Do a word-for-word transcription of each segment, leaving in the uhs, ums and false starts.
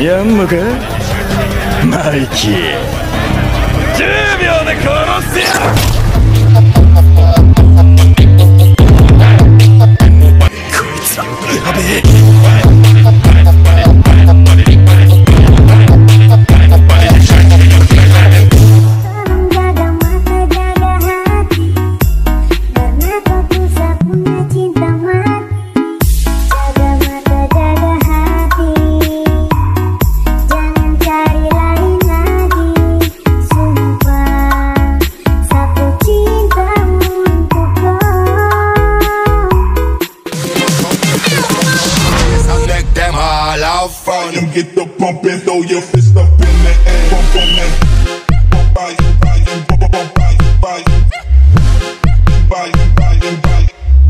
やんのかマイキー。じゅうびょうで殺してやる。こいつらやべえ。 Get the bump and throw your fist up in the air. Bump on that. Bump by, by, and bump, bump by, by. By, by, and by.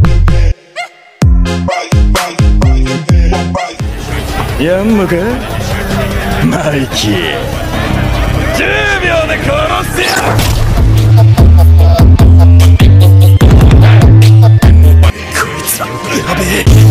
By, by, by, and then bump by. やんのかマイキー。じゅうびょうで殺してやる。こいつらやべえ。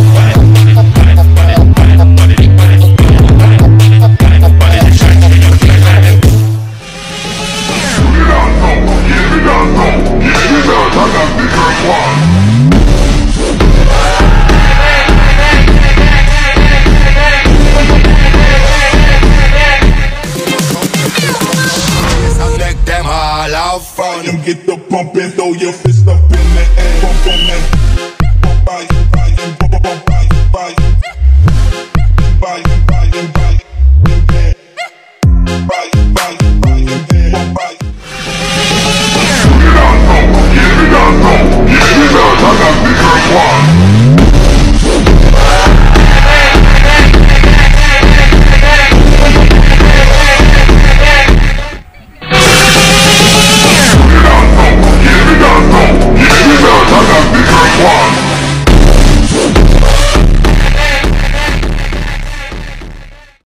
Get the bump and throw your fist up in the air. Bump on that. Bump by, by, and bump, bump by, by. By, by, and by.